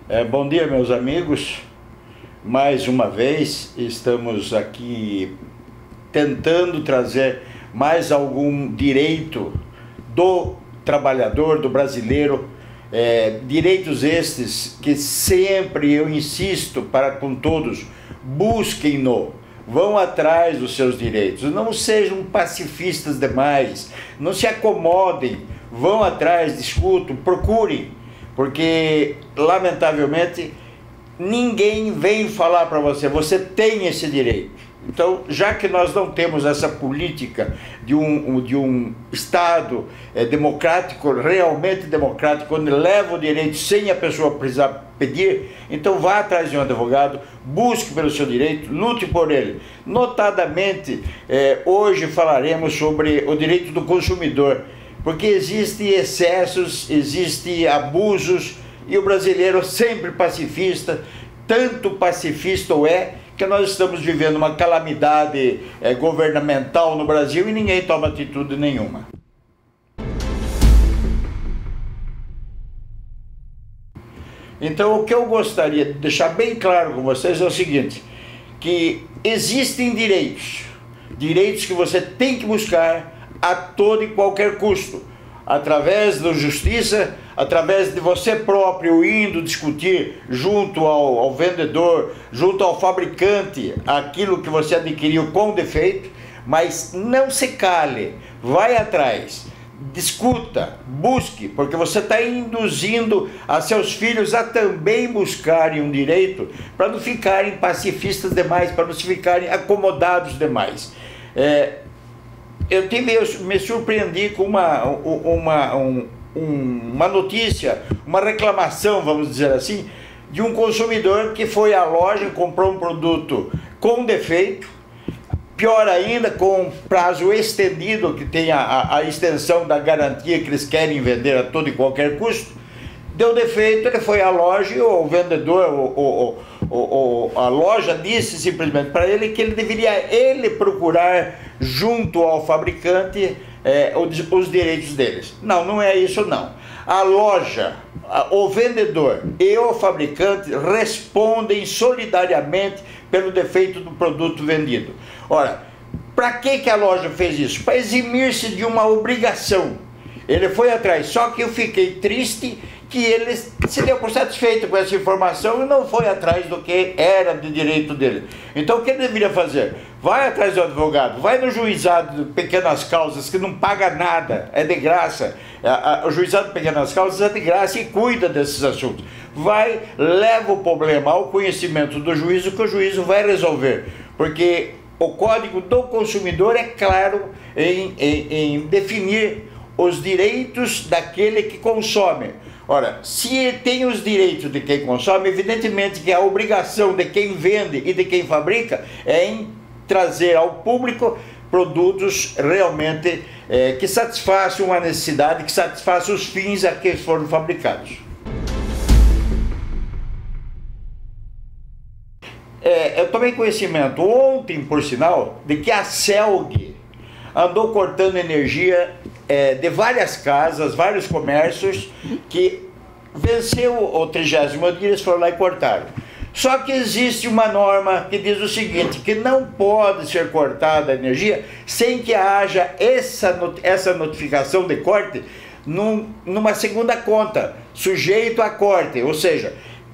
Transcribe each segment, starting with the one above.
Bom dia, meus amigos. Mais uma vez estamos aqui tentando trazer mais algum direito do trabalhador, do brasileiro, direitos estes que sempre eu insisto para com todos, busquem-no, vão atrás dos seus direitos, não sejam pacifistas demais, não se acomodem, vão atrás, discutam, procurem, porque lamentavelmente ninguém vem falar para você, você tem esse direito. Então, já que nós não temos essa política de um Estado democrático, realmente democrático, onde leva o direito sem a pessoa precisar pedir, então vá atrás de um advogado, busque pelo seu direito, lute por ele. Notadamente, hoje falaremos sobre o direito do consumidor, porque existem excessos, existem abusos, e o brasileiro sempre pacifista, tanto pacifista que nós estamos vivendo uma calamidade governamental no Brasil e ninguém toma atitude nenhuma. Então, o que eu gostaria de deixar bem claro com vocês é o seguinte, que existem direitos que você tem que buscar a todo e qualquer custo, através da justiça, através de você próprio indo discutir junto ao vendedor, junto ao fabricante, aquilo que você adquiriu com defeito, mas não se cale, vai atrás, discuta, busque, porque você está induzindo a seus filhos a também buscarem um direito, para não ficarem pacifistas demais, para não se ficarem acomodados demais. Eu me surpreendi com uma notícia, uma reclamação, vamos dizer assim, de um consumidor que foi à loja e comprou um produto com defeito, pior ainda, com prazo estendido, que tem a extensão da garantia que eles querem vender a todo e qualquer custo. Deu defeito, ele foi à loja e o vendedor, a loja disse simplesmente para ele que ele deveria procurar junto ao fabricante os direitos deles. Não, não é isso não. A loja, o vendedor e o fabricante respondem solidariamente pelo defeito do produto vendido. Ora, para que a loja fez isso? Para eximir-se de uma obrigação. Ele foi atrás, só que eu fiquei triste que ele se deu por satisfeito com essa informação e não foi atrás do que era de direito dele. Então o que ele deveria fazer? Vai atrás do advogado, vai no juizado de pequenas causas que não paga nada, é de graça. O juizado de pequenas causas é de graça e cuida desses assuntos. Vai, leva o problema ao conhecimento do juízo, que o juízo vai resolver, porque o Código do Consumidor é claro em definir os direitos daquele que consome. Ora, se tem os direitos de quem consome, evidentemente que a obrigação de quem vende e de quem fabrica é em trazer ao público produtos realmente que satisfaçam uma necessidade, que satisfaçam os fins a que foram fabricados. Eu tomei conhecimento ontem, por sinal, de que a CELG andou cortando energia de várias casas, vários comércios, que venceu o 30º dia, eles foram lá e cortaram. Só que existe uma norma que diz o seguinte, que não pode ser cortada a energia sem que haja essa notificação de corte numa segunda conta, sujeito a corte, ou seja,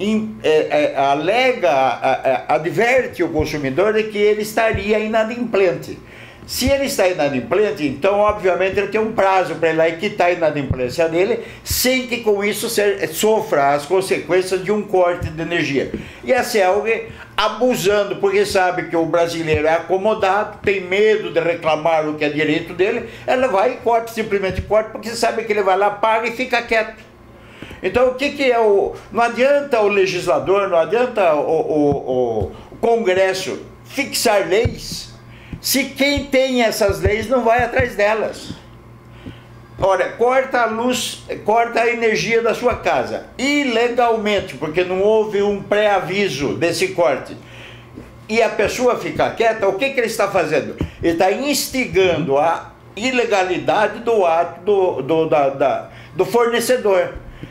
adverte o consumidor de que ele estaria inadimplente. Se ele está inadimplente, então obviamente ele tem um prazo para ir lá e quitar a inadimplência dele, sem que com isso sofra as consequências de um corte de energia. E a CELG, abusando, porque sabe que o brasileiro é acomodado, tem medo de reclamar o que é direito dele, ela vai e corta, simplesmente corta, porque sabe que ele vai lá, paga e fica quieto. Então o que é não adianta o legislador, não adianta o Congresso fixar leis, se quem tem essas leis não vai atrás delas. Ora, corta a luz, corta a energia da sua casa, ilegalmente, porque não houve um pré-aviso desse corte, e a pessoa fica quieta, o que ele está fazendo? Ele está instigando a ilegalidade do ato do fornecedor.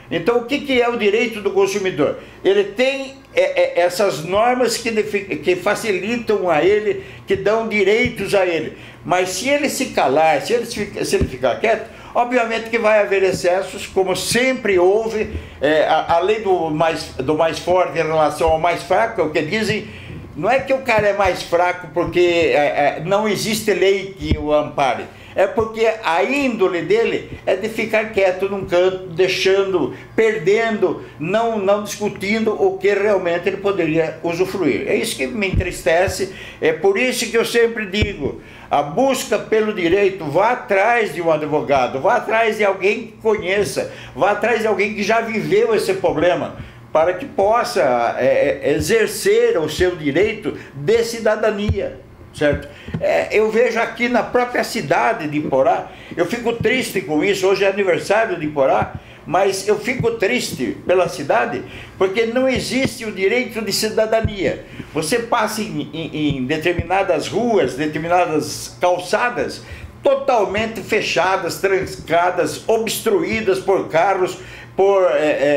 Então, o que é o direito do consumidor? Ele tem essas normas que facilitam a ele, que dão direitos a ele. Mas se ele se calar, se ele ficar quieto, obviamente que vai haver excessos, como sempre houve. A lei do mais forte em relação ao mais fraco, é o que dizem. Não é que o cara é mais fraco porque não existe lei que o ampare. É porque a índole dele é de ficar quieto num canto, perdendo, não discutindo o que realmente ele poderia usufruir. É isso que me entristece, é por isso que eu sempre digo, a busca pelo direito, vá atrás de um advogado, vá atrás de alguém que conheça, vá atrás de alguém que já viveu esse problema, para que possa exercer o seu direito de cidadania. Certo? Eu vejo aqui na própria cidade de Iporá, eu fico triste com isso, hoje é aniversário de Iporá, mas eu fico triste pela cidade, porque não existe o direito de cidadania. Você passa em determinadas ruas, determinadas calçadas, totalmente fechadas, trancadas, obstruídas por carros, por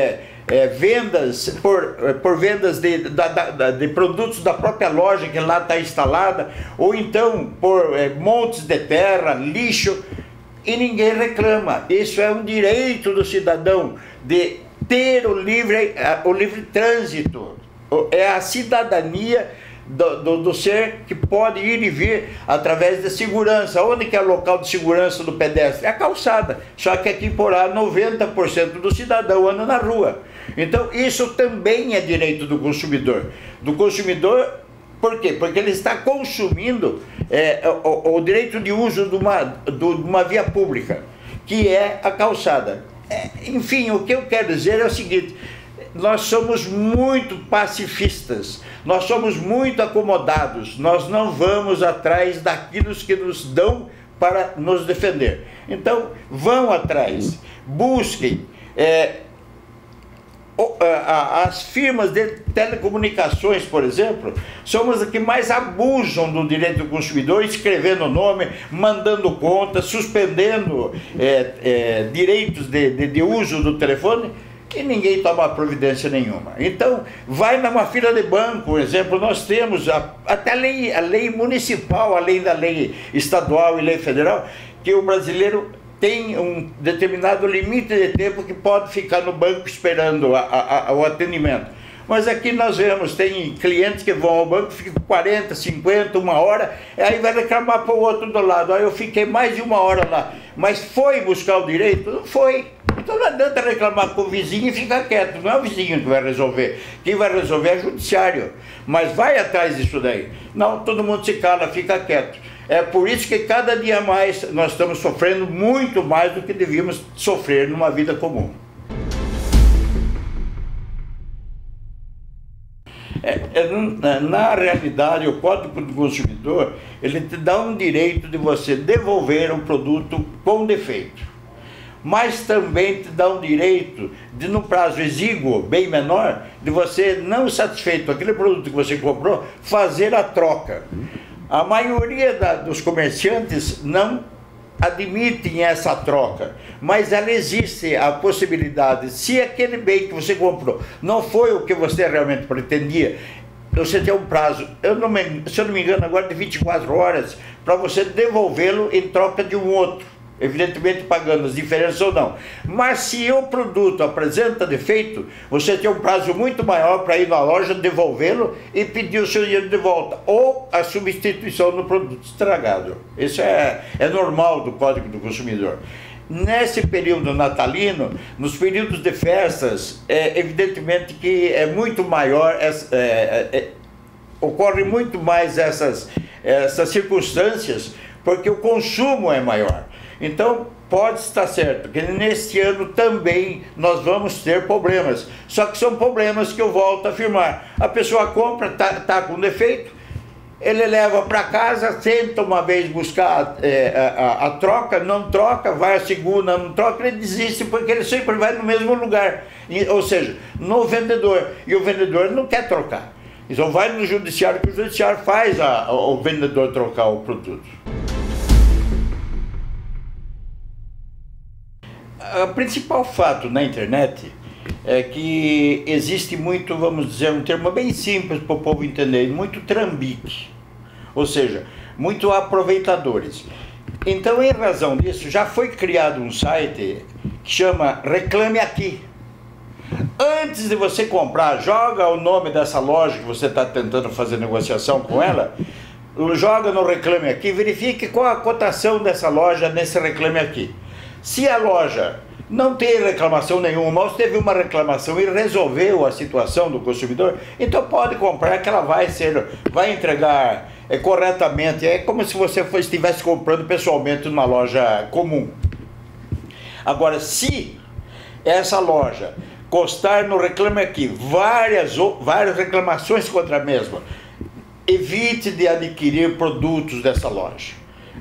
vendas de produtos da própria loja que lá está instalada, ou então por montes de terra, lixo, e ninguém reclama. Isso é um direito do cidadão de ter o livre trânsito, é a cidadania do ser que pode ir e vir através da segurança. Onde que é o local de segurança do pedestre? É a calçada. Só que aqui por lá 90% do cidadão anda na rua. Então isso também é direito do consumidor. Por quê? Porque ele está consumindo o direito de uso de uma via pública, que é a calçada. Enfim, o que eu quero dizer é o seguinte: nós somos muito pacifistas, nós somos muito acomodados, nós não vamos atrás daquilo que nos dão para nos defender. Então, vão atrás, busquem. As firmas de telecomunicações, por exemplo, são as que mais abusam do direito do consumidor, escrevendo o nome, mandando conta, suspendendo direitos de uso do telefone, e ninguém toma providência nenhuma. Então, vai numa fila de banco, por exemplo, nós temos até a lei municipal, além da lei estadual e lei federal, que o brasileiro tem um determinado limite de tempo que pode ficar no banco esperando o atendimento. Mas aqui nós vemos, tem clientes que vão ao banco, ficam 40, 50, uma hora, e aí vai reclamar para o outro do lado. Aí eu fiquei mais de uma hora lá. Mas foi buscar o direito? Não foi. Então não adianta reclamar com o vizinho e ficar quieto. Não é o vizinho que vai resolver. Quem vai resolver é o judiciário. Mas vai atrás disso daí. Não, todo mundo se cala, fica quieto. É por isso que cada dia mais nós estamos sofrendo muito mais do que devíamos sofrer numa vida comum. Na realidade, o Código do Consumidor, ele te dá um direito de você devolver um produto com defeito, mas também te dá um direito de, num prazo exíguo, bem menor, de você, não satisfeito com aquele produto que você comprou, fazer a troca. A maioria dos comerciantes não admitem essa troca, mas ela existe, a possibilidade. Se aquele bem que você comprou não foi o que você realmente pretendia, você tem um prazo, se eu não me engano agora, de 24 horas para você devolvê-lo em troca de um outro, evidentemente pagando as diferenças ou não. Mas se o produto apresenta defeito, você tem um prazo muito maior para ir na loja, devolvê-lo e pedir o seu dinheiro de volta, ou a substituição do produto estragado. Isso é normal do Código do Consumidor. Nesse período natalino, nos períodos de festas, evidentemente que é muito maior, ocorre muito mais essas circunstâncias, porque o consumo é maior. Então, pode estar certo que neste ano também nós vamos ter problemas. Só que são problemas que eu volto a afirmar. A pessoa compra, tá com defeito, ele leva para casa, tenta uma vez buscar a troca, não troca, vai a segunda, não troca, ele desiste porque ele sempre vai no mesmo lugar. Ou seja, no vendedor. E o vendedor não quer trocar. Então vai no judiciário, que o judiciário faz o vendedor trocar o produto. O principal fato na internet é que existe muito, vamos dizer, um termo bem simples para o povo entender, muito trambique, ou seja, muito aproveitadores. Então, em razão disso, já foi criado um site que chama Reclame Aqui. Antes de você comprar, joga o nome dessa loja que você está tentando fazer negociação com ela, joga no Reclame Aqui, verifique qual a cotação dessa loja nesse Reclame Aqui. Se a loja não tem reclamação nenhuma, ou se teve uma reclamação e resolveu a situação do consumidor, então pode comprar que ela vai entregar corretamente. É como se você estivesse comprando pessoalmente numa loja comum. Agora, se essa loja constar no Reclame Aqui várias reclamações contra a mesma, evite de adquirir produtos dessa loja.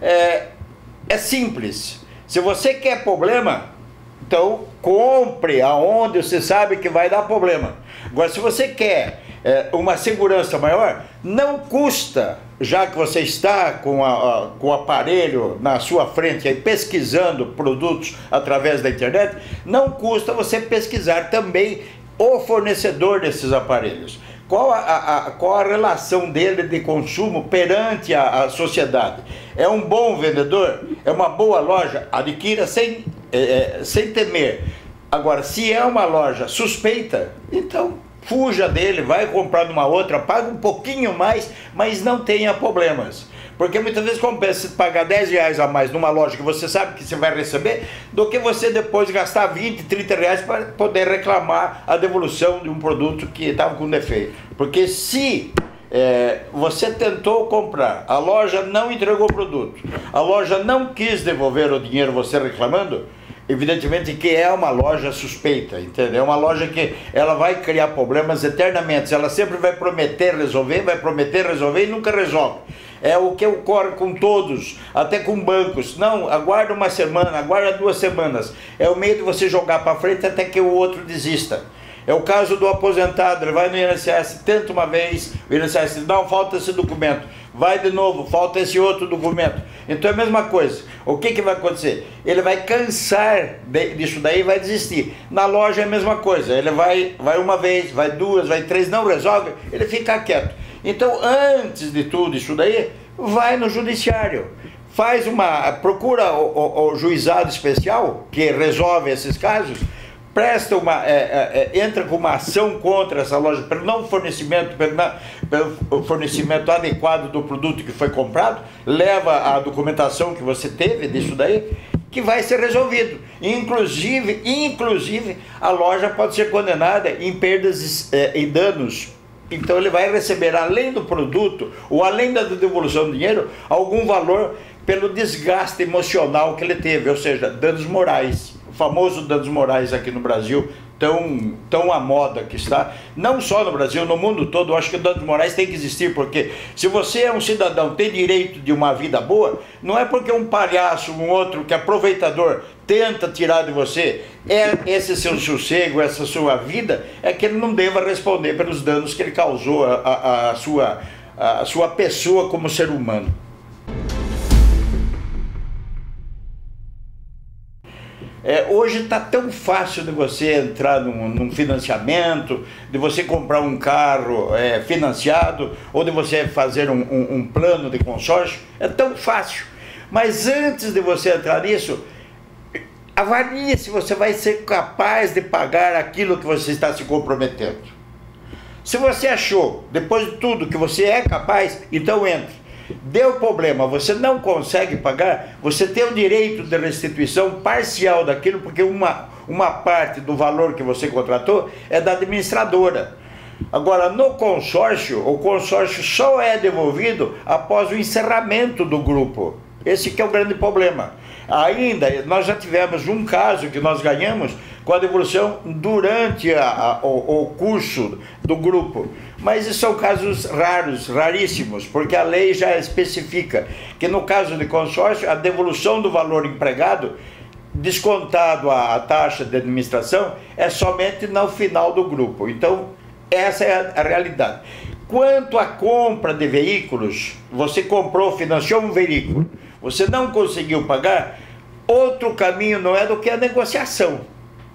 É simples. Se você quer problema, então compre aonde você sabe que vai dar problema. Agora, se você quer uma segurança maior, não custa, já que você está com o aparelho na sua frente aí, pesquisando produtos através da internet, não custa você pesquisar também o fornecedor desses aparelhos. Qual a relação dele de consumo perante a sociedade? É um bom vendedor? É uma boa loja? Adquira sem temer. Agora, se é uma loja suspeita, então fuja dele, vai comprar numa outra, paga um pouquinho mais, mas não tenha problemas. Porque muitas vezes compensa pagar R$10 a mais numa loja que você sabe que você vai receber, do que você depois gastar 20, 30 reais para poder reclamar a devolução de um produto que estava com defeito. Porque se você tentou comprar, a loja não entregou o produto, a loja não quis devolver o dinheiro você reclamando, evidentemente que é uma loja suspeita, entendeu? É uma loja que ela vai criar problemas eternamente, ela sempre vai prometer resolver e nunca resolve. É o que ocorre com todos, até com bancos. Não, aguarda uma semana, aguarda 2 semanas. É o medo de você jogar para frente até que o outro desista. É o caso do aposentado, ele vai no INSS, tenta uma vez, o INSS diz, não, falta esse documento. Vai de novo, falta esse outro documento. Então é a mesma coisa. O que vai acontecer? Ele vai cansar disso daí e vai desistir. Na loja é a mesma coisa. Ele vai uma vez, vai 2, vai 3, não resolve, ele fica quieto. Então, antes de tudo isso daí, vai no judiciário. Procura o juizado especial que resolve esses casos, entra com uma ação contra essa loja pelo pelo fornecimento adequado do produto que foi comprado, leva a documentação que você teve disso daí, que vai ser resolvido. Inclusive a loja pode ser condenada em perdas e danos. Então ele vai receber, além do produto, ou além da devolução do dinheiro, algum valor pelo desgaste emocional que ele teve, ou seja, danos morais. O famoso danos morais aqui no Brasil, tão à moda que está, não só no Brasil, no mundo todo. Eu acho que danos morais tem que existir, porque se você é um cidadão, tem direito de uma vida boa, não é porque um palhaço, um outro que é aproveitador, tenta tirar de você esse seu sossego, essa sua vida, é que ele não deva responder pelos danos que ele causou à sua pessoa como ser humano. Hoje está tão fácil de você entrar num financiamento, de você comprar um carro financiado, ou de você fazer um plano de consórcio, é tão fácil. Mas antes de você entrar nisso, avalie se você vai ser capaz de pagar aquilo que você está se comprometendo. Se você achou, depois de tudo, que você é capaz, então entre. Deu problema, você não consegue pagar, você tem o direito de restituição parcial daquilo, porque uma parte do valor que você contratou é da administradora. Agora, no consórcio, o consórcio só é devolvido após o encerramento do grupo. Esse que é o grande problema. Ainda, nós já tivemos um caso que nós ganhamos com a devolução durante o curso do grupo. Mas são casos raros, raríssimos, porque a lei já especifica que no caso de consórcio, a devolução do valor empregado, descontado a taxa de administração, é somente no final do grupo. Então, essa é a realidade. Quanto à compra de veículos, você financiou um veículo, você não conseguiu pagar, outro caminho não é do que a negociação.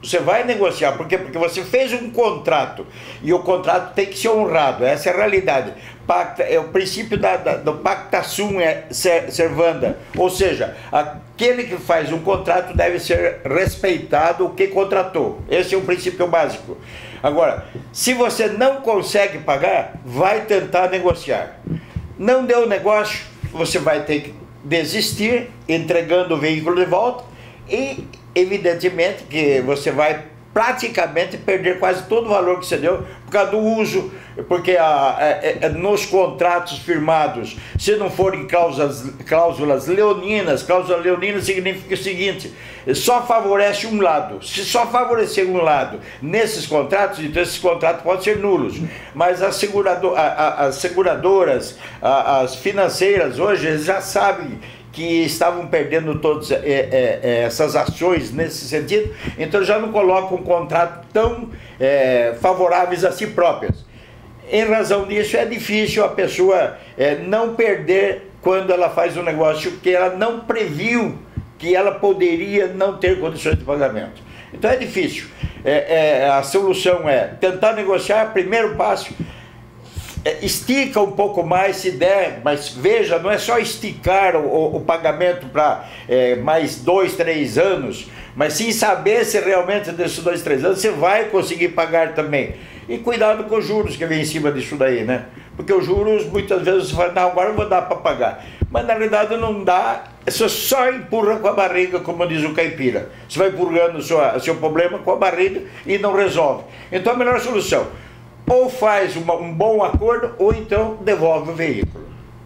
Você vai negociar, por quê? Porque você fez um contrato e o contrato tem que ser honrado, essa é a realidade. Pacta, é o princípio do pacta sunt servanda, ou seja, aquele que faz um contrato deve ser respeitado o que contratou. Esse é o princípio básico. Agora, se você não consegue pagar, vai tentar negociar. Não deu negócio, você vai ter que desistir, entregando o veículo de volta e, evidentemente, que você vai praticamente perder quase todo o valor que você deu por causa do uso, porque nos contratos firmados, se não forem cláusulas leoninas, cláusula leonina significa o seguinte: só favorece um lado. Se só favorecer um lado nesses contratos, então esses contratos podem ser nulos. Mas as seguradoras, as financeiras hoje, eles já sabem que estavam perdendo todas essas ações nesse sentido, então já não colocam um contrato tão favoráveis a si próprias. Em razão disso, é difícil a pessoa não perder quando ela faz um negócio que ela não previu que ela poderia não ter condições de pagamento. Então é difícil. A solução é tentar negociar, primeiro passo, estica um pouco mais se der, mas veja, não é só esticar o pagamento para mais 2, 3 anos, mas sim saber se realmente desses 2, 3 anos você vai conseguir pagar também. E cuidado com os juros que vem em cima disso daí, né? Porque os juros, muitas vezes você fala, não, agora não vou dar para pagar. Mas na realidade não dá, você só empurra com a barriga, como diz o caipira. Você vai empurrando o seu problema com a barriga e não resolve. Então a melhor solução: ou faz um bom acordo, ou então devolve o veículo.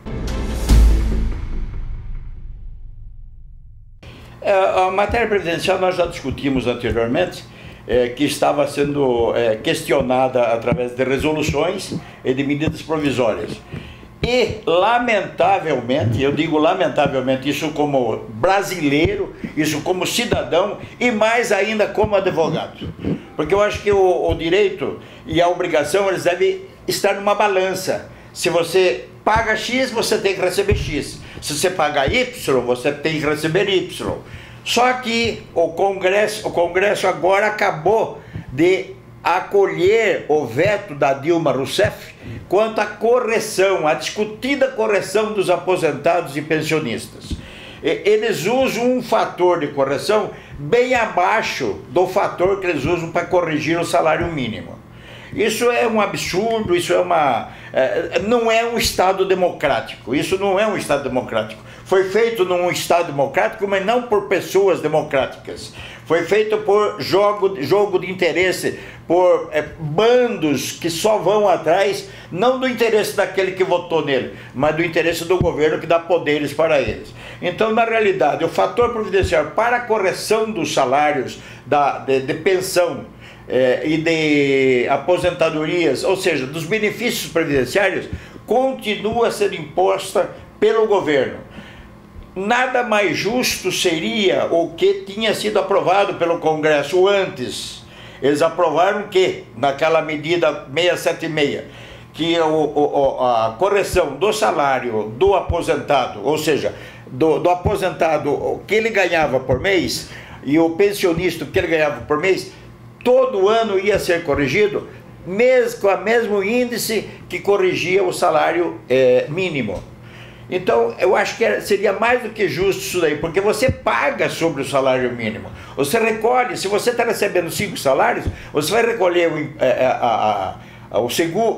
A matéria previdencial nós já discutimos anteriormente, que estava sendo questionada através de resoluções e de medidas provisórias. E, lamentavelmente, eu digo lamentavelmente, isso como brasileiro, isso como cidadão e mais ainda como advogado. Porque eu acho que o direito e a obrigação, eles devem estar numa balança. Se você paga X, você tem que receber X. Se você paga Y, você tem que receber Y. Só que o Congresso agora acabou de acolher o veto da Dilma Rousseff quanto à correção, a discutida correção dos aposentados e pensionistas. Eles usam um fator de correção bem abaixo do fator que eles usam para corrigir o salário mínimo. Isso é um absurdo, isso não é um Estado democrático, isso não é um Estado democrático. Foi feito num Estado democrático, mas não por pessoas democráticas. Foi feito por jogo de interesse, por bandos que só vão atrás, não do interesse daquele que votou nele, mas do interesse do governo que dá poderes para eles. Então, na realidade, o fator providencial para a correção dos salários de pensão e de aposentadorias, ou seja, dos benefícios previdenciários, continua a ser imposta pelo governo. Nada mais justo seria o que tinha sido aprovado pelo Congresso antes. Eles aprovaram que, naquela medida 676, que a correção do salário do aposentado, ou seja, do aposentado, o que ele ganhava por mês, e o pensionista, o que ele ganhava por mês, todo ano ia ser corrigido, mesmo com o mesmo índice que corrigia o salário mínimo. Então, eu acho que seria mais do que justo isso daí, porque você paga sobre o salário mínimo. Você recolhe, se você está recebendo 5 salários, você vai recolher o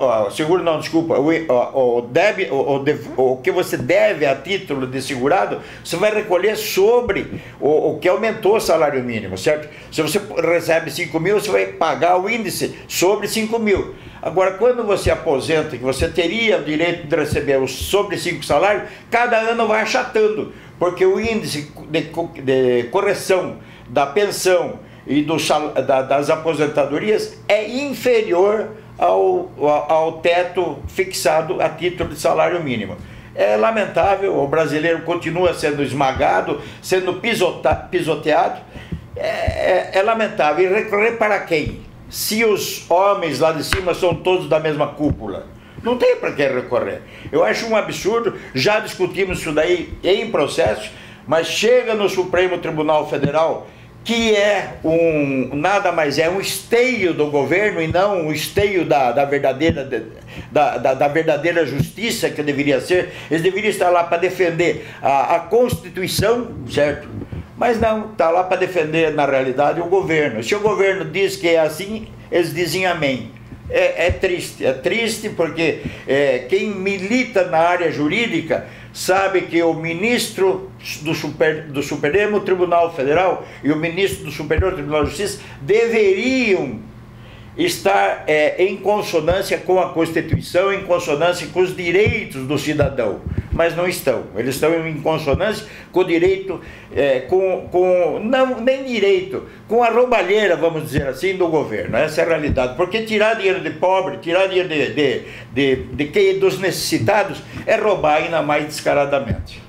que você deve a título de segurado, você vai recolher sobre o que aumentou o salário mínimo, certo? Se você recebe 5 mil, você vai pagar o índice sobre 5 mil. Agora, quando você aposenta, que você teria o direito de receber sobre 5 salários, cada ano vai achatando, porque o índice de correção da pensão e das aposentadorias é inferior ao teto fixado a título de salário mínimo. É lamentável, o brasileiro continua sendo esmagado, sendo pisoteado, é lamentável. E recorrer para quem? Se os homens lá de cima são todos da mesma cúpula, não tem para que recorrer. Eu acho um absurdo, já discutimos isso daí em processo, mas chega no Supremo Tribunal Federal que é nada mais é um esteio do governo e não um esteio da verdadeira justiça que deveria ser. Eles deveriam estar lá para defender a Constituição, certo? Mas não, está lá para defender, na realidade, o governo. Se o governo diz que é assim, eles dizem amém. É triste porque quem milita na área jurídica sabe que o ministro do Supremo Tribunal Federal e o ministro do Superior Tribunal de Justiça deveriam estar em consonância com a Constituição, em consonância com os direitos do cidadão, mas não estão. Eles estão em consonância com o direito, não, nem direito, com a roubalheira, vamos dizer assim, do governo. Essa é a realidade, porque tirar dinheiro de pobre, tirar dinheiro dos necessitados, é roubar ainda mais descaradamente.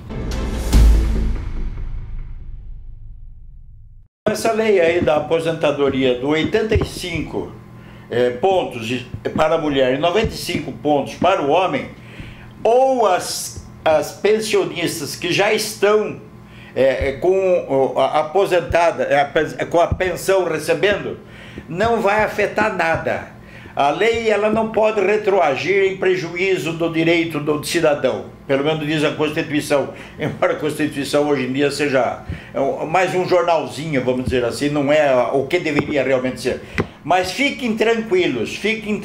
Essa lei aí da aposentadoria do 85 pontos para a mulher e 95 pontos para o homem, ou as pensionistas que já estão com a pensão recebendo, não vai afetar nada. A lei ela não pode retroagir em prejuízo do direito do cidadão, pelo menos diz a Constituição, embora a Constituição hoje em dia seja mais um jornalzinho, vamos dizer assim, não é o que deveria realmente ser. Mas fiquem tranquilos,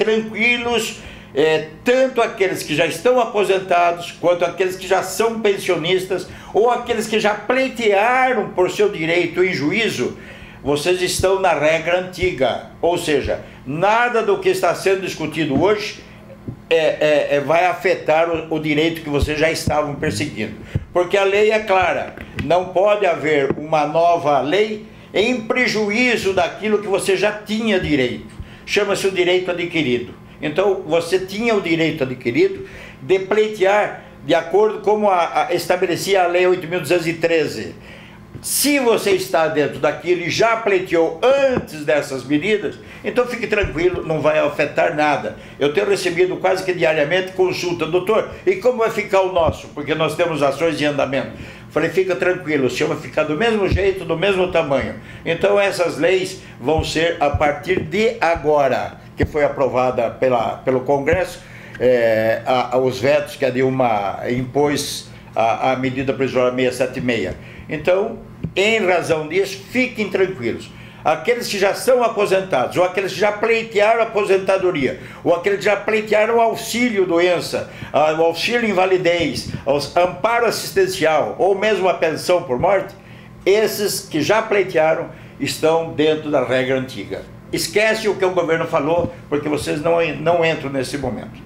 tanto aqueles que já estão aposentados, quanto aqueles que já são pensionistas, ou aqueles que já pleitearam por seu direito em juízo, vocês estão na regra antiga, ou seja, nada do que está sendo discutido hoje vai afetar o direito que vocês já estavam perseguindo. Porque a lei é clara, não pode haver uma nova lei em prejuízo daquilo que você já tinha direito. Chama-se o direito adquirido. Então, você tinha o direito adquirido de pleitear de acordo com estabelecia a Lei 8.213. Se você está dentro daquilo e já pleiteou antes dessas medidas, então fique tranquilo, não vai afetar nada. Eu tenho recebido quase que diariamente consulta, doutor, e como vai ficar o nosso? Porque nós temos ações em andamento. Falei, fica tranquilo, o senhor vai ficar do mesmo jeito, do mesmo tamanho. Então essas leis vão ser a partir de agora, que foi aprovada pelo Congresso, os vetos que a Dilma impôs a medida provisória 676. Então, em razão disso, fiquem tranquilos. Aqueles que já são aposentados, ou aqueles que já pleitearam aposentadoria, ou aqueles que já pleitearam auxílio doença, o auxílio invalidez, amparo assistencial, ou mesmo a pensão por morte, esses que já pleitearam estão dentro da regra antiga. Esquece o que o governo falou, porque vocês não entram nesse momento.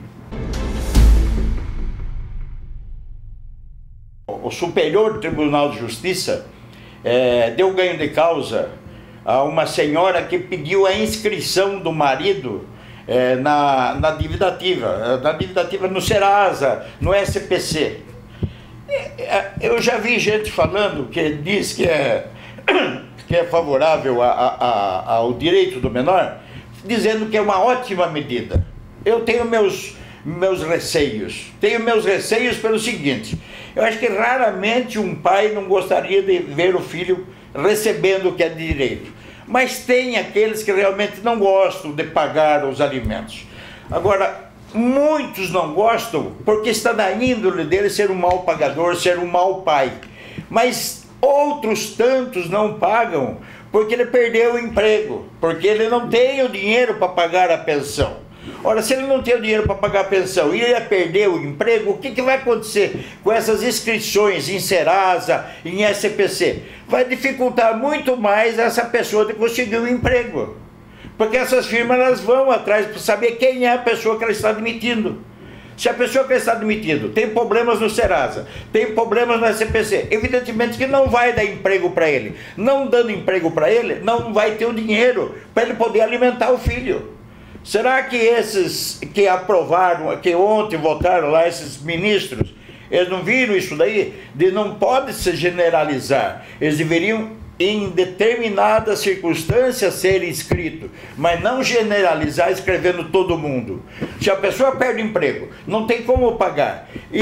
O Superior Tribunal de Justiça deu ganho de causa a uma senhora que pediu a inscrição do marido na dívida ativa, no Serasa, no SPC. Eu já vi gente falando que diz que é favorável ao direito do menor, dizendo que é uma ótima medida. Eu tenho meus receios. Tenho meus receios pelo seguinte: eu acho que raramente um pai não gostaria de ver o filho recebendo o que é de direito. Mas tem aqueles que realmente não gostam de pagar os alimentos. Agora, muitos não gostam porque está na índole dele ser um mau pagador, ser um mau pai. Mas outros tantos não pagam porque ele perdeu o emprego, porque ele não tem o dinheiro para pagar a pensão. Ora, se ele não tem o dinheiro para pagar a pensão e ele ia perder o emprego, o que vai acontecer com essas inscrições em Serasa, em SPC? Vai dificultar muito mais essa pessoa de conseguir um emprego. Porque essas firmas elas vão atrás para saber quem é a pessoa que ela está admitindo. Se a pessoa que ela está admitindo tem problemas no Serasa, tem problemas no SPC, evidentemente que não vai dar emprego para ele. Não dando emprego para ele, não vai ter o dinheiro para ele poder alimentar o filho. Será que esses que aprovaram, que ontem votaram lá, esses ministros, eles não viram isso daí? Não pode se generalizar. Eles deveriam, em determinadas circunstâncias, ser inscritos, mas não generalizar escrevendo todo mundo. Se a pessoa perde emprego, não tem como pagar, e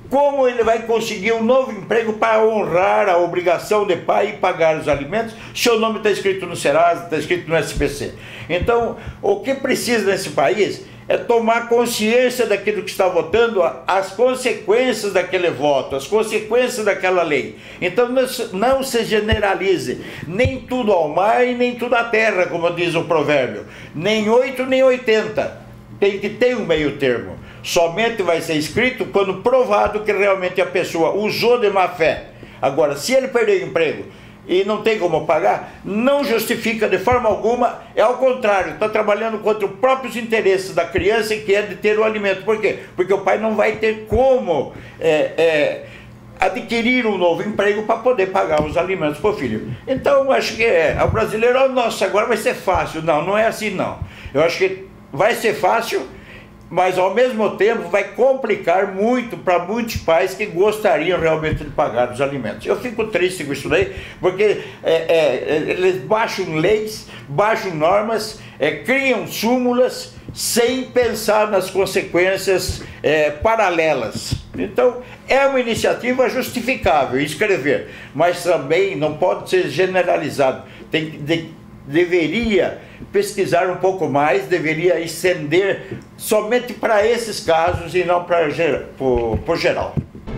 Como ele vai conseguir um novo emprego para honrar a obrigação de pai e pagar os alimentos, se o nome está escrito no Serasa, está escrito no SPC? Então, o que precisa nesse país é tomar consciência daquilo que está votando, as consequências daquele voto, as consequências daquela lei. Então não se generalize, nem tudo ao mar e nem tudo à terra, como diz o provérbio, nem 8 nem 80, tem que ter um meio termo. Somente vai ser escrito quando provado que realmente a pessoa usou de má fé. Agora, se ele perder o emprego e não tem como pagar, não justifica de forma alguma, é ao contrário, está trabalhando contra os próprios interesses da criança, que é de ter o alimento. Por quê? Porque o pai não vai ter como adquirir um novo emprego para poder pagar os alimentos para o filho. Então, eu acho que o brasileiro, nossa, agora vai ser fácil. Não, não é assim não. Eu acho que vai ser fácil, mas ao mesmo tempo vai complicar muito para muitos pais que gostariam realmente de pagar os alimentos. Eu fico triste com isso daí, porque eles baixam leis, baixam normas, criam súmulas sem pensar nas consequências paralelas. Então, é uma iniciativa justificável escrever, mas também não pode ser generalizado. Deveria pesquisar um pouco mais, deveria estender somente para esses casos e não por geral.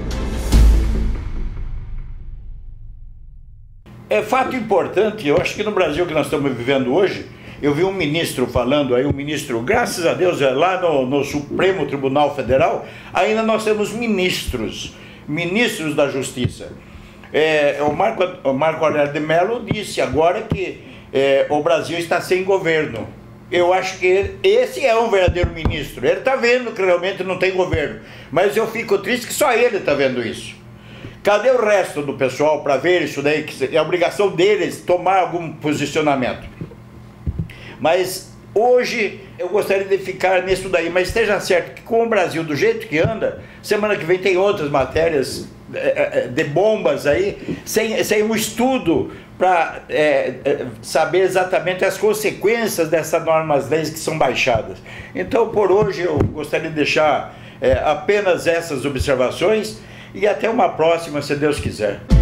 É fato importante, eu acho que no Brasil que nós estamos vivendo hoje, eu vi um ministro falando aí, um ministro, graças a Deus, lá no Supremo Tribunal Federal, ainda nós temos ministros da Justiça. O Marco Aurélio de Mello disse agora que o Brasil está sem governo. Eu acho que esse é um verdadeiro ministro. Ele está vendo que realmente não tem governo, mas eu fico triste que só ele está vendo isso. Cadê o resto do pessoal para ver isso daí? Que é a obrigação deles tomar algum posicionamento. Mas hoje eu gostaria de ficar nisso daí, mas esteja certo que com o Brasil do jeito que anda, semana que vem tem outras matérias de bombas aí, sem um estudo para saber exatamente as consequências dessas normas, leis que são baixadas. Então, por hoje, eu gostaria de deixar apenas essas observações e até uma próxima, se Deus quiser.